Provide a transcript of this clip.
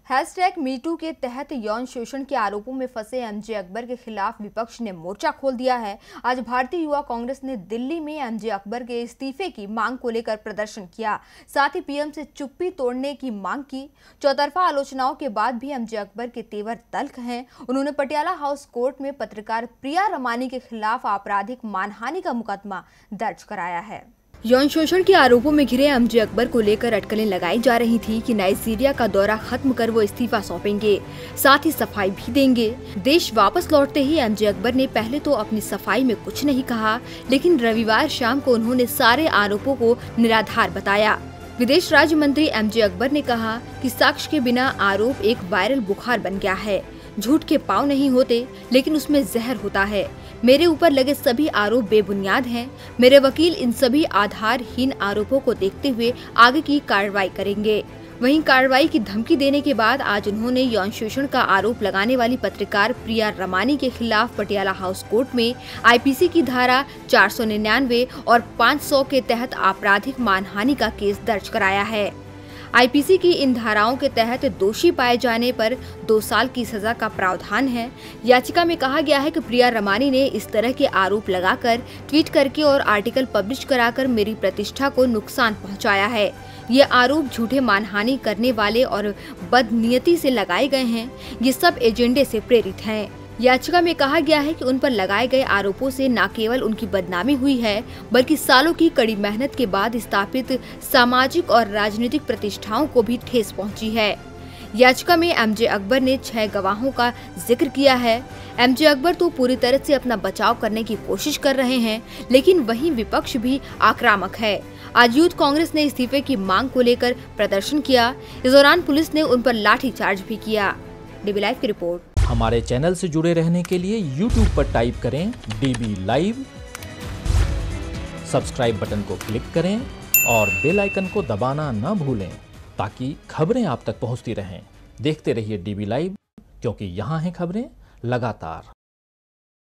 #Me too के तहत यौन शोषण के आरोपों में फंसे एमजे अकबर के खिलाफ विपक्ष ने मोर्चा खोल दिया है। आज भारतीय युवा कांग्रेस ने दिल्ली में एमजे अकबर के इस्तीफे की मांग को लेकर प्रदर्शन किया। साथ ही पीएम से चुप्पी तोड़ने की मांग की। चौतरफा आलोचनाओं के बाद भी एमजे अकबर के तेवर तल्ख हैं। उन्होंने पटियाला हाउस कोर्ट में पत्रकार प्रिया रमानी के खिलाफ आपराधिक मानहानि का मुकदमा दर्ज कराया है। यौन शोषण के आरोपों में घिरे एमजे अकबर को लेकर अटकलें लगाई जा रही थी कि नाइजीरिया का दौरा खत्म कर वो इस्तीफा सौंपेंगे, साथ ही सफाई भी देंगे। देश वापस लौटते ही एमजे अकबर ने पहले तो अपनी सफाई में कुछ नहीं कहा, लेकिन रविवार शाम को उन्होंने सारे आरोपों को निराधार बताया। विदेश राज्य मंत्री एमजे अकबर ने कहा कि साक्ष्य के बिना आरोप एक वायरल बुखार बन गया है। झूठ के पांव नहीं होते, लेकिन उसमें जहर होता है। मेरे ऊपर लगे सभी आरोप बेबुनियाद हैं। मेरे वकील इन सभी आधारहीन आरोपों को देखते हुए आगे की कार्रवाई करेंगे। वहीं कार्रवाई की धमकी देने के बाद आज उन्होंने यौन शोषण का आरोप लगाने वाली पत्रकार प्रिया रमानी के खिलाफ पटियाला हाउस कोर्ट में आईपीसी की धारा 499 और 500 के तहत आपराधिक मानहानि का केस दर्ज कराया है। आईपीसी की इन धाराओं के तहत दोषी पाए जाने पर 2 साल की सजा का प्रावधान है। याचिका में कहा गया है कि प्रिया रमानी ने इस तरह के आरोप लगाकर, ट्वीट करके और आर्टिकल पब्लिश कराकर मेरी प्रतिष्ठा को नुकसान पहुंचाया है। ये आरोप झूठे मानहानि करने वाले और बदनीयती से लगाए गए हैं। ये सब एजेंडे से प्रेरित हैं। याचिका में कहा गया है कि उन पर लगाए गए आरोपों से न केवल उनकी बदनामी हुई है, बल्कि सालों की कड़ी मेहनत के बाद स्थापित सामाजिक और राजनीतिक प्रतिष्ठाओं को भी ठेस पहुंची है। याचिका में एमजे अकबर ने 6 गवाहों का जिक्र किया है। एमजे अकबर तो पूरी तरह से अपना बचाव करने की कोशिश कर रहे हैं, लेकिन वहीं विपक्ष भी आक्रामक है। आज यूथ कांग्रेस ने इस्तीफे की मांग को लेकर प्रदर्शन किया। इस दौरान पुलिस ने उन पर लाठीचार्ज भी किया। डीबी लाइव की रिपोर्ट। हमारे चैनल से जुड़े रहने के लिए YouTube पर टाइप करें DB लाइव, सब्सक्राइब बटन को क्लिक करें और बेल आइकन को दबाना न भूलें ताकि खबरें आप तक पहुंचती रहें। देखते रहिए DB लाइव, क्योंकि यहाँ हैं खबरें लगातार।